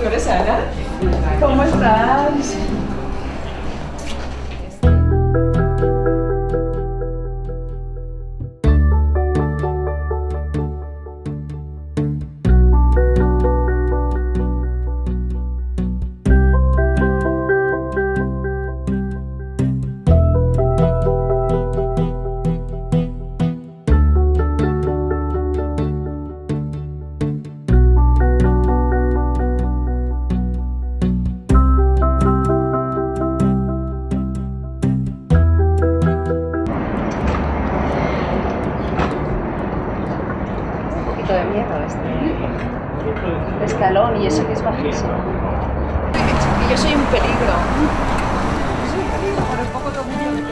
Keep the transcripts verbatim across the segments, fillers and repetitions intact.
¿Tú eres Ana? ¿Cómo estás? De miedo este escalón y eso que es bajísimo. Y yo soy un peligro. Yo soy un peligro, pero un poco todo el mundo.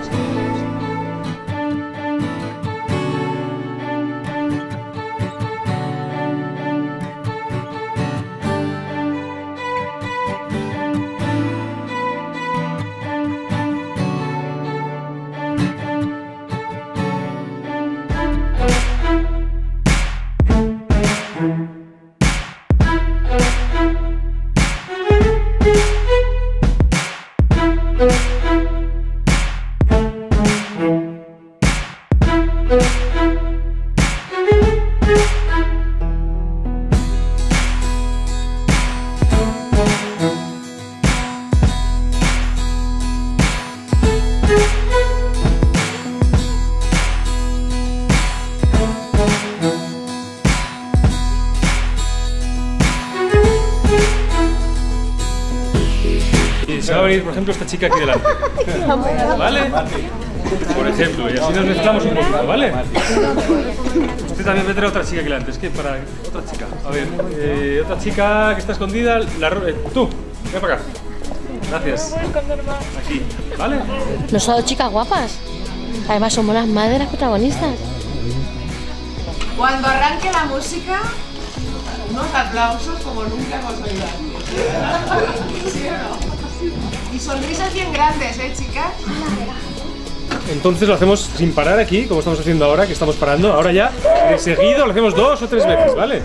Se va a venir, por ejemplo, esta chica aquí delante. ¿Vale? Por ejemplo, y así nos mezclamos un poquito, ¿vale? Usted también va a traer otra chica aquí delante. Es que para otra chica. A ver, eh, otra chica que está escondida. La, eh, tú, ven para acá. Gracias. Aquí, ¿vale? No son chicas guapas. Además, somos las madres de las protagonistas. Cuando arranque la música, unos aplausos como nunca hemos oído antes. ¿Sí o no? Y sonrisas bien grandes, ¿eh, chicas? Entonces lo hacemos sin parar aquí, como estamos haciendo ahora, que estamos parando. Ahora ya, de seguido, lo hacemos dos o tres veces, ¿vale?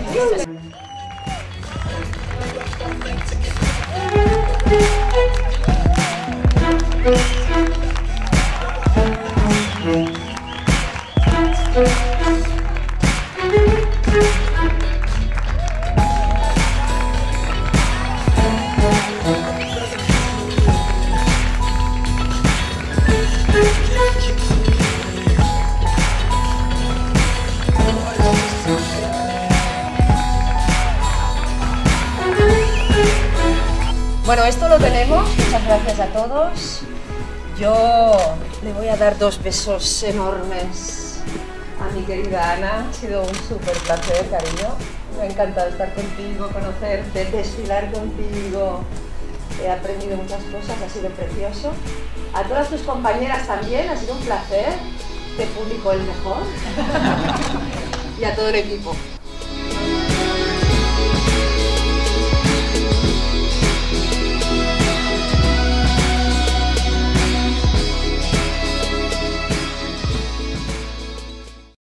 Bueno, esto lo tenemos. Muchas gracias a todos. Yo le voy a dar dos besos enormes a mi querida Ana. Ha sido un súper placer, cariño. Me ha encantado estar contigo, conocerte, desfilar contigo. He aprendido muchas cosas, ha sido precioso. A todas tus compañeras también, ha sido un placer. Te publico el mejor. Y a todo el equipo.